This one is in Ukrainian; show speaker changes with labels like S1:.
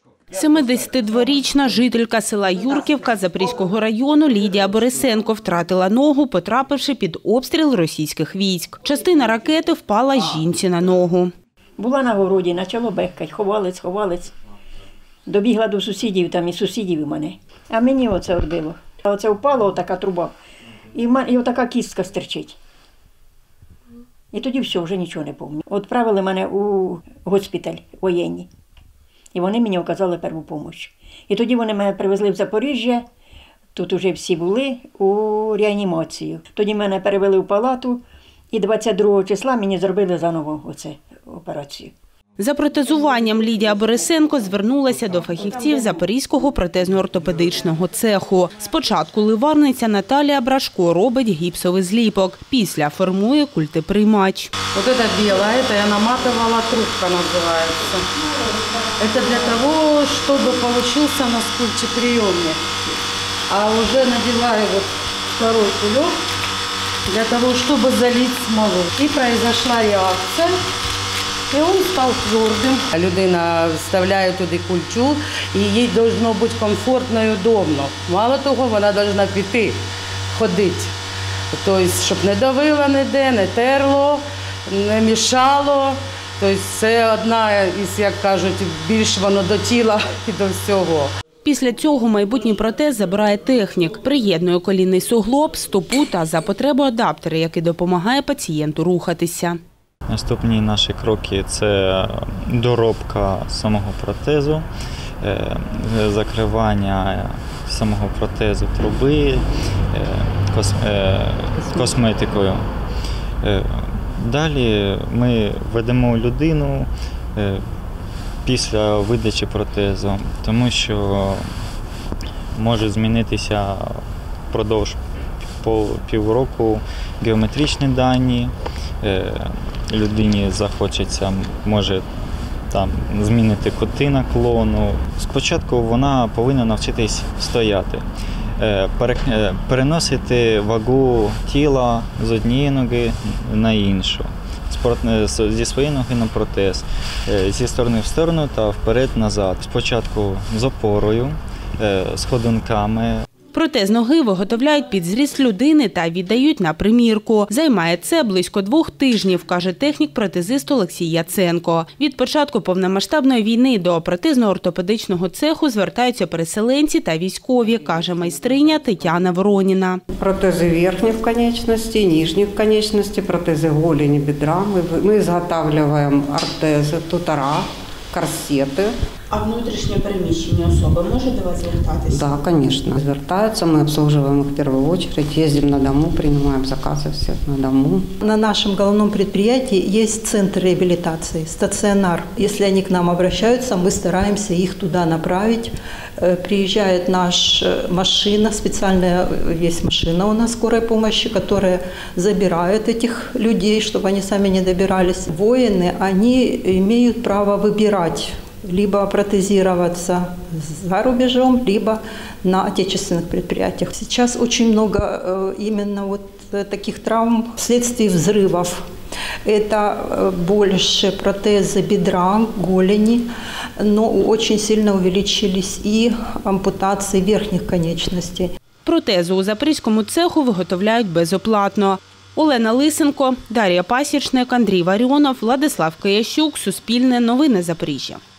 S1: 72-річна жителька села Юрківка Запорізького району Лідія Борисенко втратила ногу, потрапивши під обстріл російських військ. Частина ракети впала жінці на ногу.
S2: Була на городі, почало бехкать, ховалець. Добігла до сусідів, там і сусідів у мене. А мені оце відбило. Оце впала така труба, і отака кістка стирчить. І тоді все, вже нічого не пам'ятаю. Відправили мене у госпіталь воєнний. І вони мені оказали першу допомогу. І тоді вони мене привезли в Запоріжжя, тут вже всі були, у реанімацію. Тоді мене перевели в палату, і 22 числа мені зробили заново оце операцію.
S1: За протезуванням Лідія Борисенко звернулася до фахівців Запорізького протезно-ортопедичного цеху. Спочатку ливарниця Наталія Брашко робить гіпсовий зліпок, після формує культеприймач.
S3: Вот это белое, это я наматывала, трубка называется. Это для того, чтобы получился у нас культеприемник. А уже надеваю вот второй кулек для того, чтобы залить смолу. И произошла реакция. І він став твердим. Людина вставляє туди кульчу, і їй має бути комфортно і удобно. Мало того, вона повинна піти, ходити. Тобто, щоб не давило ніде, не терло, не мішало. Тобто, це одна із, як кажуть, більш воно до тіла і до всього.
S1: Після цього майбутній протез забирає технік, приєднує колінний суглоб, стопу та за потреби адаптер, який допомагає пацієнту рухатися.
S4: Наступні наші кроки – це доробка самого протезу, закривання самого протезу труби косметикою. Далі ми ведемо людину після видачі протезу, тому що може змінитися впродовж півроку геометричні дані. Людині захочеться, може там змінити кути наклону. Спочатку вона повинна навчитись стояти, переносити вагу тіла з однієї ноги на іншу, зі своєї ноги на протез, зі сторони в сторону та вперед-назад. Спочатку з опорою, з ходунками.
S1: Протез ноги виготовляють під зріст людини та віддають на примірку. Займає це близько 2 тижнів, каже технік-протезист Олексій Яценко. Від початку повномасштабної війни до протезно-ортопедичного цеху звертаються переселенці та військові, каже майстриня Тетяна Вороніна.
S5: Протези верхніх конечностей, нижніх конечностей, протези голені, бедра. Ми виготовляємо ортези, тутара, корсети.
S1: А внутрішнє переміщення особи може до вас звертатися?
S5: Да, конечно. Звертаются, мы обслуживаем их в первую очередь, ездим на дому, принимаем заказы всех на дому.
S6: На нашем головном предприятии есть центр реабилитации, стационар. Если они к нам обращаются, мы стараемся их туда направить. Приезжает наша машина, специальная есть машина у нас скорой помощи, которая забирает этих людей, чтобы они сами не добирались. Воины, они имеют право выбирать, либо протезироваться за рубежом, либо на отечественных предприятиях. Сейчас очень много именно вот таких травм вследствие взрывов. Это больше протезы бедра, голени, но очень сильно увеличились и ампутации верхних конечностей.
S1: Протези у Запорізькому цеху виготовляють безоплатно. Олена Лисенко, Дар'я Пасічник, Андрій Варіонов, Владислав Киящук, Суспільне, Новини Запоріжжя.